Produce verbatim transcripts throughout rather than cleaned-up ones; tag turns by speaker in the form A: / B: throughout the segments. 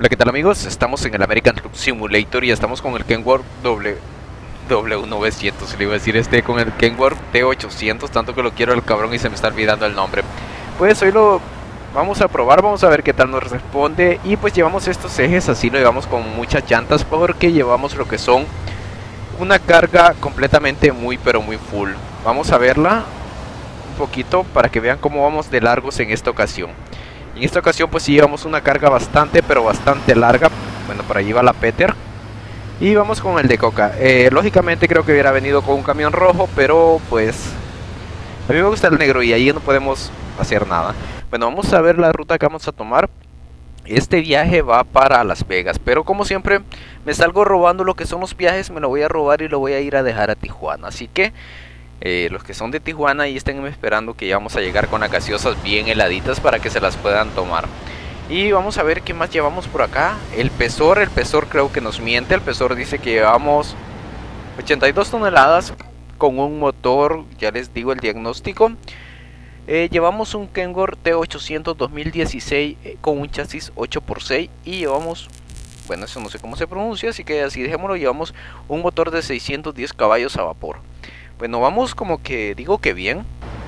A: Hola, ¿qué tal amigos? Estamos en el American Truck Simulator y estamos con el Kenworth W novecientos, le iba a decir este, con el Kenworth T ochocientos, tanto que lo quiero el cabrón y se me está olvidando el nombre. Pues hoy lo vamos a probar, vamos a ver qué tal nos responde. Y pues llevamos estos ejes, así lo llevamos con muchas llantas porque llevamos lo que son una carga completamente muy pero muy full. Vamos a verla un poquito para que vean cómo vamos de largos en esta ocasión. En esta ocasión pues sí llevamos una carga bastante pero bastante larga. Bueno, por allí va la Peter. Y vamos con el de Coca. eh, Lógicamente creo que hubiera venido con un camión rojo, pero pues a mí me gusta el negro y ahí no podemos hacer nada. Bueno, vamos a ver la ruta que vamos a tomar. Este viaje va para Las Vegas, pero como siempre me salgo robando lo que son los viajes. Me lo voy a robar y lo voy a ir a dejar a Tijuana. Así que Eh, los que son de Tijuana y estén esperando que ya vamos a llegar con las gaseosas bien heladitas para que se las puedan tomar. Y vamos a ver qué más llevamos por acá. El Pesor, el Pesor creo que nos miente. El Pesor dice que llevamos ochenta y dos toneladas con un motor, ya les digo el diagnóstico. Eh, llevamos un Kenworth T ochocientos dos mil dieciséis eh, con un chasis ocho por seis y llevamos, bueno, eso no sé cómo se pronuncia, así que así dejémoslo. Llevamos un motor de seiscientos diez caballos a vapor. Bueno, vamos como que, digo que bien.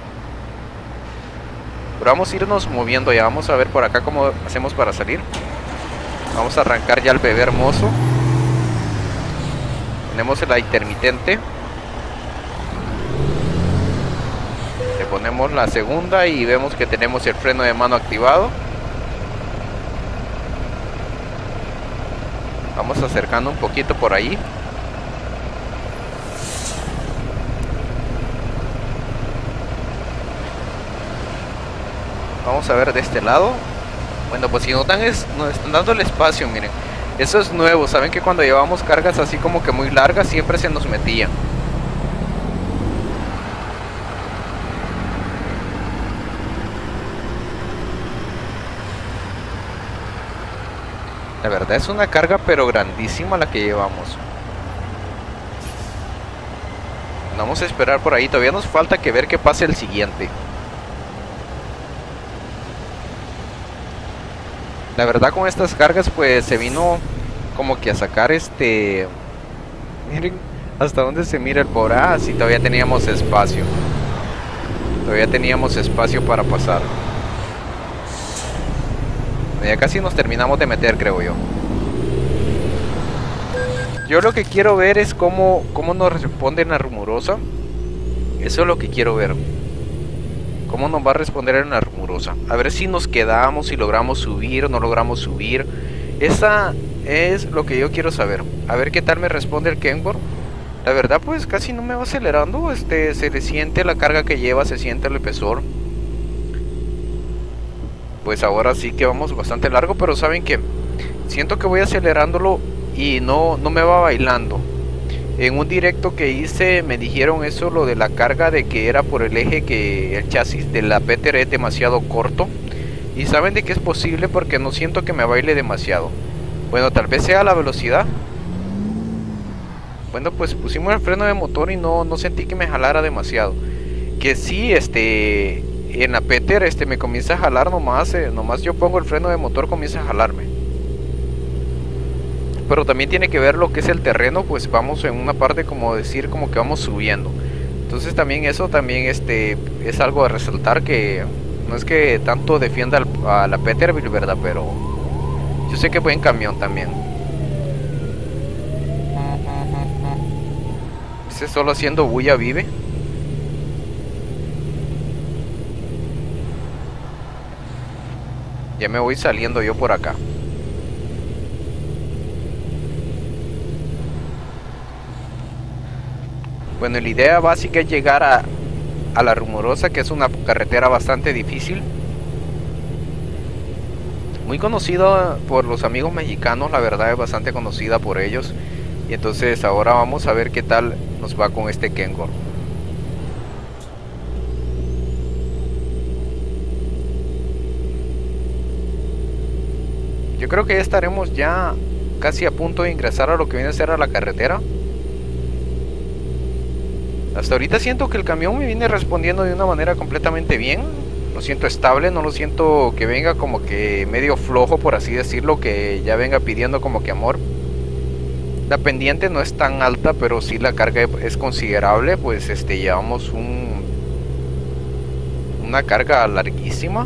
A: Pero vamos a irnos moviendo ya. Vamos a ver por acá cómo hacemos para salir. Vamos a arrancar ya el bebé hermoso. Tenemos la intermitente. Le ponemos la segunda y vemos que tenemos el freno de mano activado. Vamos acercando un poquito por ahí. Vamos a ver de este lado. Bueno, pues si notan, es, nos están dando el espacio, miren. Eso es nuevo, saben que cuando llevamos cargas así como que muy largas siempre se nos metía. La verdad es una carga pero grandísima la que llevamos. Vamos a esperar por ahí, todavía nos falta que ver que pase el siguiente. La verdad con estas cargas pues se vino como que a sacar este... Miren hasta dónde se mira el por... Ah, sí, todavía teníamos espacio. Todavía teníamos espacio para pasar. Ya casi nos terminamos de meter, creo yo. Yo lo que quiero ver es cómo, cómo nos responde en la rumorosa. Eso es lo que quiero ver. Cómo nos va a responder en la rumorosa. A ver si nos quedamos, si logramos subir o no logramos subir. Esa es lo que yo quiero saber. A ver qué tal me responde el Kenworth. La verdad pues casi no me va acelerando. Este, se le siente la carga que lleva, se siente el espesor. Pues ahora sí que vamos bastante largo, pero saben que siento que voy acelerándolo y no, no me va bailando. En un directo que hice me dijeron eso, lo de la carga, de que era por el eje, que el chasis de la Peter es demasiado corto. Y saben de que es posible porque no siento que me baile demasiado. Bueno, tal vez sea la velocidad. Bueno, pues pusimos el freno de motor y no, no sentí que me jalara demasiado. Que sí, este, en la Peter este, me comienza a jalar nomás, eh, nomás yo pongo el freno de motor comienza a jalarme. Pero también tiene que ver lo que es el terreno, pues vamos en una parte como decir como que vamos subiendo. Entonces también eso también este es algo a resaltar, que no es que tanto defienda al, a la Peterbilt, ¿verdad? Pero yo sé que buen camión también. Ese solo haciendo bulla vive. Ya me voy saliendo yo por acá. Bueno, la idea básica es llegar a, a la Rumorosa, que es una carretera bastante difícil. Muy conocida por los amigos mexicanos, la verdad es bastante conocida por ellos. Y entonces ahora vamos a ver qué tal nos va con este Kenworth. Yo creo que ya estaremos ya casi a punto de ingresar a lo que viene a ser a la carretera. Hasta ahorita siento que el camión me viene respondiendo de una manera completamente bien. lo siento estable, no lo siento que venga como que medio flojo, por así decirlo, que ya venga pidiendo como que amor. La pendiente no es tan alta, pero sí la carga es considerable, pues este llevamos un una carga larguísima.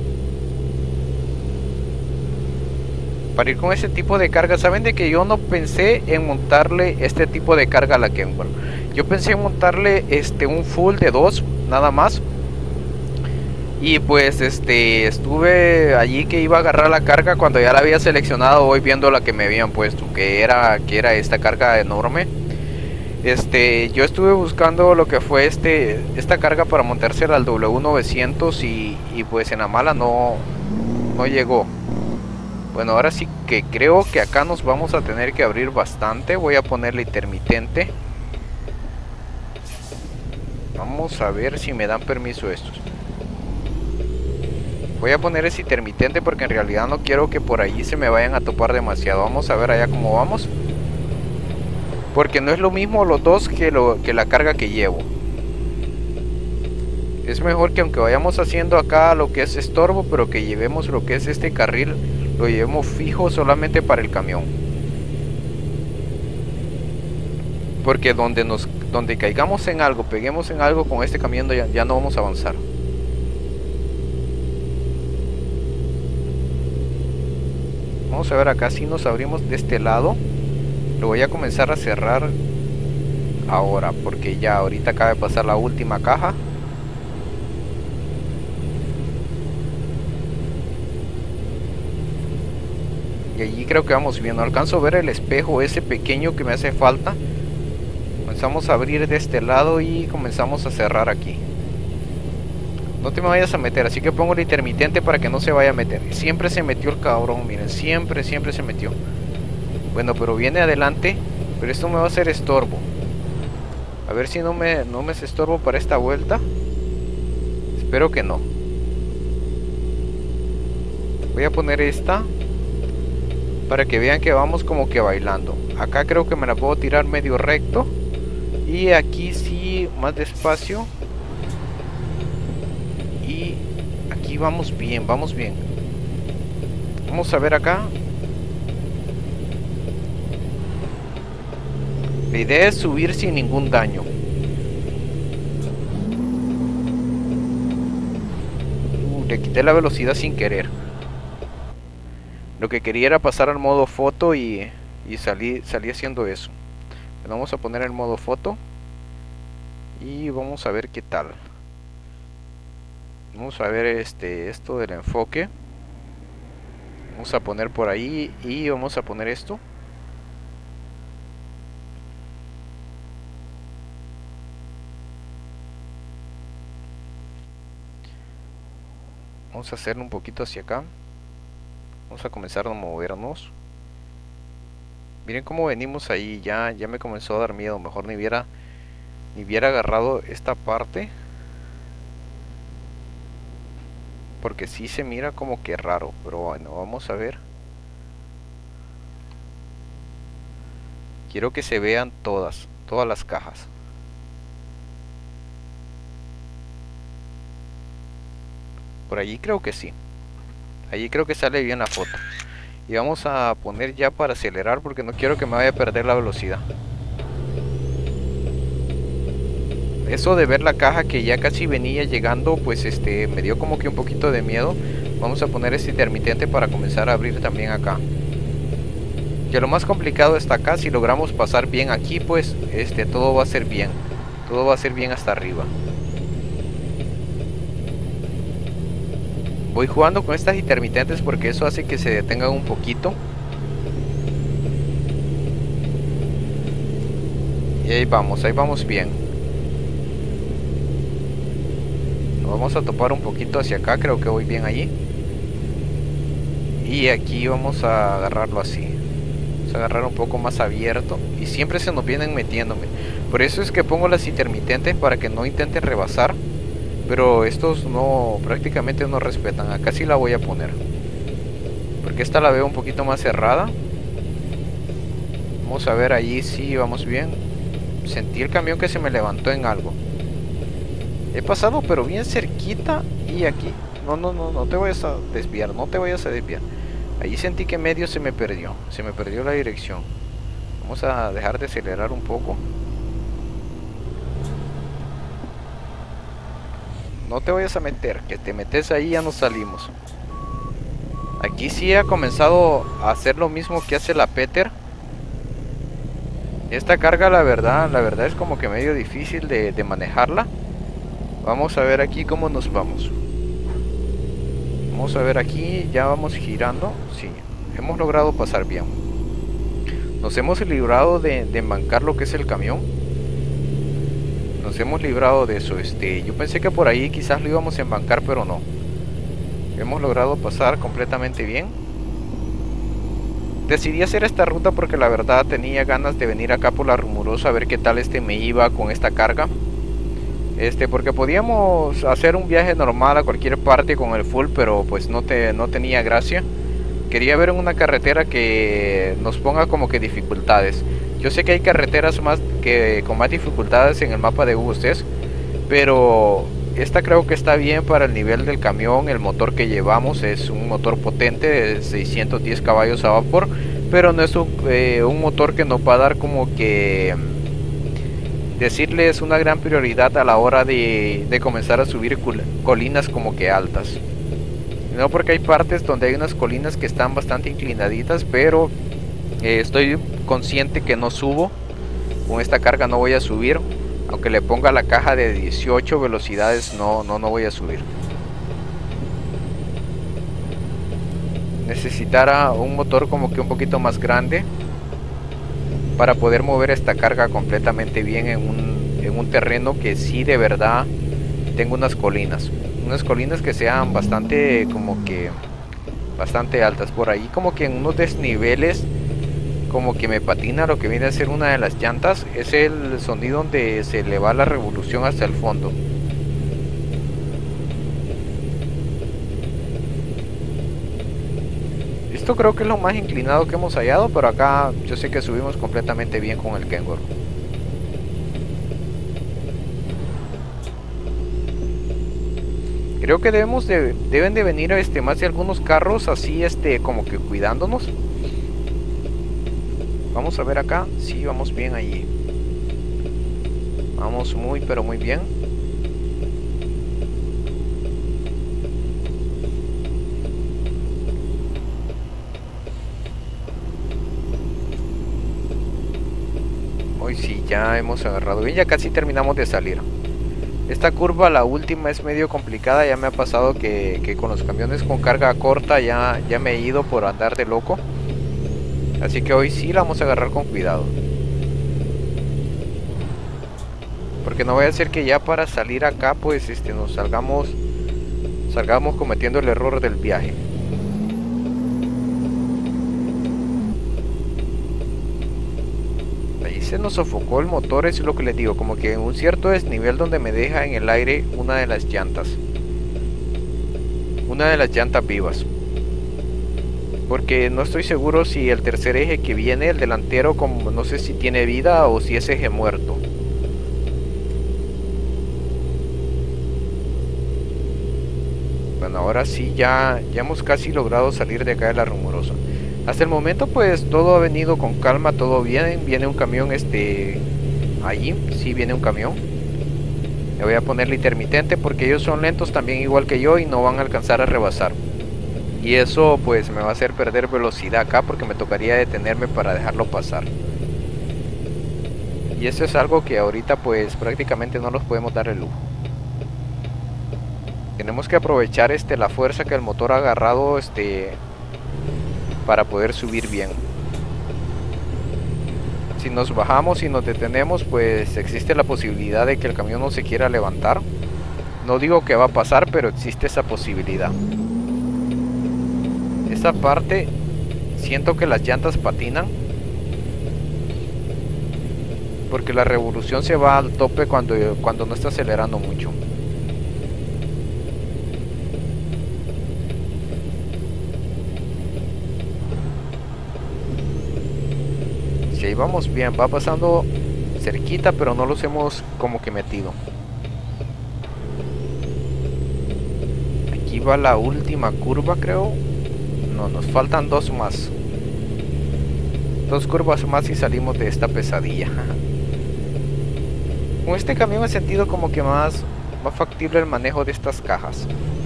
A: Para ir con ese tipo de carga, saben de que yo no pensé en montarle este tipo de carga a la Kenworth. Yo pensé en montarle este un full de dos nada más. Y pues este estuve allí que iba a agarrar la carga cuando ya la había seleccionado, hoy viendo la que me habían puesto, que era que era esta carga enorme. Este, yo estuve buscando lo que fue este esta carga para montársela al W novecientos y, y pues en la mala no no llegó. Bueno, ahora sí que creo que acá nos vamos a tener que abrir bastante. Voy a ponerle intermitente. Vamos a ver si me dan permiso estos. Voy a poner ese intermitente porque en realidad no quiero que por allí se me vayan a topar demasiado. Vamos a ver allá cómo vamos. Porque no es lo mismo los dos que, lo, que la carga que llevo. Es mejor que aunque vayamos haciendo acá lo que es estorbo, pero que llevemos lo que es este carril, lo llevemos fijo solamente para el camión. Porque donde nos donde caigamos en algo, peguemos en algo con este camión, ya, ya no vamos a avanzar. Vamos a ver acá si nos abrimos de este lado. Lo voy a comenzar a cerrar ahora, porque ya ahorita acaba de pasar la última caja. Y allí creo que vamos bien. No alcanzo a ver el espejo ese pequeño que me hace falta. Comenzamos a abrir de este lado y comenzamos a cerrar aquí. No te me vayas a meter, así que pongo el intermitente para que no se vaya a meter. Siempre se metió el cabrón, miren, siempre, siempre se metió. Bueno, pero viene adelante, pero esto me va a hacer estorbo. A ver si no me, no me es estorbo para esta vuelta. Espero que no. Voy a poner esta para que vean que vamos como que bailando. Acá creo que me la puedo tirar medio recto. Y aquí sí, más despacio. Y aquí vamos bien, vamos bien. Vamos a ver acá. La idea es subir sin ningún daño. Uh, le quité la velocidad sin querer. Lo que quería era pasar al modo foto y, y salí, salí haciendo eso. Pero vamos a poner el modo foto. Y vamos a ver qué tal. Vamos a ver este esto del enfoque. Vamos a poner por ahí y vamos a poner esto. Vamos a hacerlo un poquito hacia acá. Vamos a comenzar a movernos. Miren cómo venimos ahí. Ya, ya me comenzó a dar miedo. Mejor ni hubiera ni hubiera agarrado esta parte. Porque sí se mira como que raro. Pero bueno, vamos a ver. Quiero que se vean todas. Todas las cajas. Por allí creo que sí. Allí creo que sale bien la foto. Y vamos a poner ya para acelerar porque no quiero que me vaya a perder la velocidad. Eso de ver la caja que ya casi venía llegando, pues este me dio como que un poquito de miedo. Vamos a poner este intermitente para comenzar a abrir también acá. Que lo más complicado está acá. Si logramos pasar bien aquí, pues este todo va a ser bien. Todo va a ser bien hasta arriba. Voy jugando con estas intermitentes porque eso hace que se detengan un poquito. Y ahí vamos, ahí vamos bien. Nos vamos a topar un poquito hacia acá, creo que voy bien allí. Y aquí vamos a agarrarlo así. Vamos a agarrar un poco más abierto. Y siempre se nos vienen metiéndome. Por eso es que pongo las intermitentes para que no intenten rebasar. Pero estos no, prácticamente no respetan. Acá sí la voy a poner. Porque esta la veo un poquito más cerrada. Vamos a ver allí si vamos bien. Sentí el camión que se me levantó en algo. He pasado pero bien cerquita y aquí. No, no, no, no te vayas a desviar, no te vayas a desviar. Ahí sentí que medio se me perdió, se me perdió la dirección. Vamos a dejar de acelerar un poco. No te vayas a meter, que te metes ahí ya no salimos. Aquí sí ha comenzado a hacer lo mismo que hace la Peter. Esta carga la verdad, la verdad es como que medio difícil de, de manejarla. Vamos a ver aquí cómo nos vamos. Vamos a ver aquí, ya vamos girando. Sí, hemos logrado pasar bien. Nos hemos librado de, de embancar lo que es el camión. Nos hemos librado de eso. Este, yo pensé que por ahí quizás lo íbamos a embancar, pero no. Hemos logrado pasar completamente bien. Decidí hacer esta ruta porque la verdad tenía ganas de venir acá por la Rumorosa a ver qué tal este me iba con esta carga. Este, porque podíamos hacer un viaje normal a cualquier parte con el full, pero pues no, te, no tenía gracia. Quería ver una carretera que nos ponga como que dificultades. Yo sé que hay carreteras más que con más dificultades en el mapa de Hugo Cés, pero esta creo que está bien para el nivel del camión. El motor que llevamos es un motor potente de seiscientos diez caballos a vapor, pero no es un, eh, un motor que nos va a dar como que decirles una gran prioridad a la hora de, de comenzar a subir colinas como que altas. No, porque hay partes donde hay unas colinas que están bastante inclinaditas, pero eh, estoy consciente que no subo. Con esta carga no voy a subir. Aunque le ponga la caja de dieciocho velocidades, no, no, no voy a subir. Necesitará un motor como que un poquito más grande para poder mover esta carga completamente bien en un, en un terreno que sí de verdad tengo unas colinas. Unas colinas que sean bastante como que bastante altas. Por ahí como que en unos desniveles como que me patina lo que viene a ser una de las llantas. Es el sonido donde se le va la revolución hasta el fondo. Esto creo que es lo más inclinado que hemos hallado, pero acá yo sé que subimos completamente bien con el Kenworth. Creo que debemos de, deben de venir este, más de algunos carros así este como que cuidándonos. Vamos a ver acá, sí, vamos bien allí. Vamos muy pero muy bien. Hoy sí, ya hemos agarrado bien, ya casi terminamos de salir. Esta curva, la última, es medio complicada. Ya me ha pasado que, que con los camiones con carga corta ya, ya me he ido por andar de loco. Así que hoy sí la vamos a agarrar con cuidado. Porque no vaya a ser que ya para salir acá pues este nos salgamos salgamos cometiendo el error del viaje. Ahí se nos sofocó el motor, eso es lo que les digo, como que en un cierto desnivel donde me deja en el aire una de las llantas. Una de las llantas vivas. Porque no estoy seguro si el tercer eje que viene, el delantero, como no sé si tiene vida o si es eje muerto. Bueno, ahora sí ya, ya hemos casi logrado salir de acá de la Rumorosa. Hasta el momento pues todo ha venido con calma, todo bien. Viene un camión este allí, sí viene un camión. Le voy a ponerle intermitente porque ellos son lentos también igual que yo y no van a alcanzar a rebasar. Y eso pues me va a hacer perder velocidad acá porque me tocaría detenerme para dejarlo pasar. Y eso es algo que ahorita pues prácticamente no nos podemos dar el lujo. Tenemos que aprovechar este la fuerza que el motor ha agarrado este para poder subir bien. Si nos bajamos y nos detenemos pues existe la posibilidad de que el camión no se quiera levantar. No digo que va a pasar, pero existe esa posibilidad. Esta parte siento que las llantas patinan porque la revolución se va al tope cuando, cuando no está acelerando mucho. Si ahí vamos bien, va pasando cerquita, pero no los hemos como que metido. aquí va la última curva, creo. No, nos faltan dos más. Dos curvas más y salimos de esta pesadilla. Con este camión he sentido como que más, más factible el manejo de estas cajas.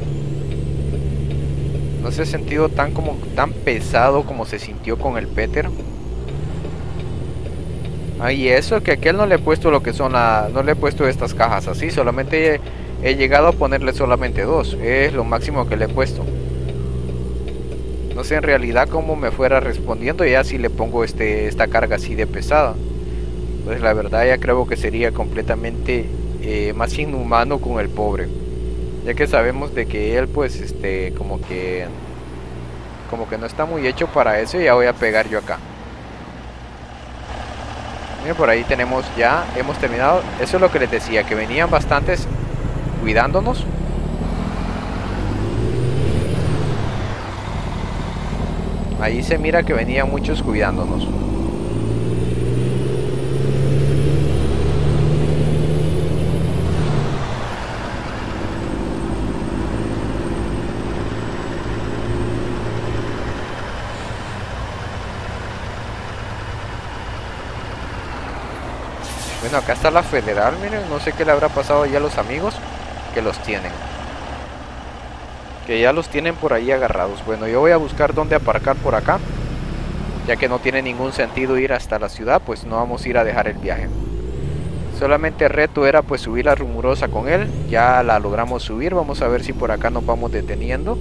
A: No se ha sentido tan como tan pesado como se sintió con el Peter. Ah, y eso que a aquel no le he puesto lo que son la, no le he puesto estas cajas así, solamente he, he llegado a ponerle solamente dos. Es lo máximo que le he puesto. No sé en realidad cómo me fuera respondiendo ya si le pongo este esta carga así de pesada. Pues la verdad ya creo que sería completamente eh, más inhumano con el pobre, ya que sabemos de que él pues este como que como que no está muy hecho para eso. Y ya voy a pegar yo acá. Miren, por ahí tenemos ya, hemos terminado. Eso es lo que les decía, que venían bastantes cuidándonos. Ahí se mira que venían muchos cuidándonos. Bueno, acá está la federal, miren, no sé qué le habrá pasado ya a los amigos que los tienen. Que ya los tienen por ahí agarrados. Bueno, yo voy a buscar dónde aparcar por acá, ya que no tiene ningún sentido ir hasta la ciudad, pues no vamos a ir a dejar el viaje. Solamente el reto era pues subir la Rumorosa con él. Ya la logramos subir, vamos a ver si por acá nos vamos deteniendo.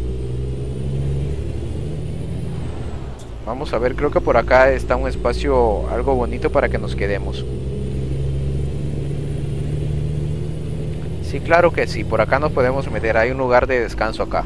A: Vamos a ver, creo que por acá está un espacio algo bonito para que nos quedemos. Sí, claro que sí, por acá nos podemos meter, hay un lugar de descanso acá.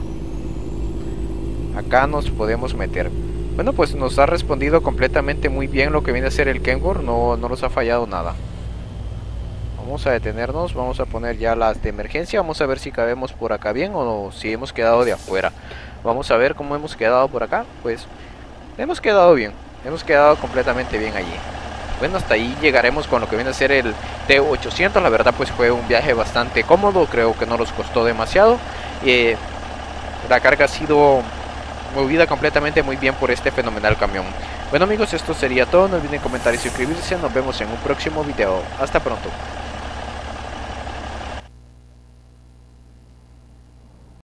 A: Acá nos podemos meter. Bueno, pues nos ha respondido completamente muy bien lo que viene a ser el Kenworth, no, no nos ha fallado nada. Vamos a detenernos, vamos a poner ya las de emergencia, vamos a ver si cabemos por acá bien o si hemos quedado de afuera. Vamos a ver cómo hemos quedado por acá, pues hemos quedado bien, hemos quedado completamente bien allí. Bueno, hasta ahí llegaremos con lo que viene a ser el T ochocientos. La verdad pues fue un viaje bastante cómodo, creo que no nos costó demasiado. eh, La carga ha sido movida completamente muy bien por este fenomenal camión. Bueno amigos, esto sería todo, no olviden comentar y suscribirse, nos vemos en un próximo video, hasta pronto.